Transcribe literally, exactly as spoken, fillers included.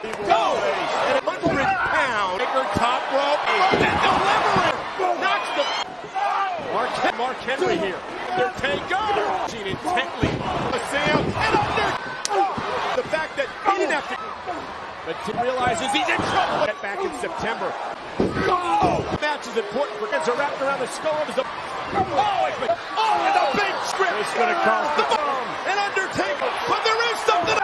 Go! And a hundred pound. Taker top rope. And delivering. Knocks the. Mark, Mark Henry here. Undertaker. Seen intently. Sam and under. The fact that he didn't have to. But Tim realizes he's in trouble. Get back in September. Oh! The match is important for kids are wrapped around the skull of his. Oh! It's been, oh! And a big script. It's going to cost the bomb. And Undertaker. But there is something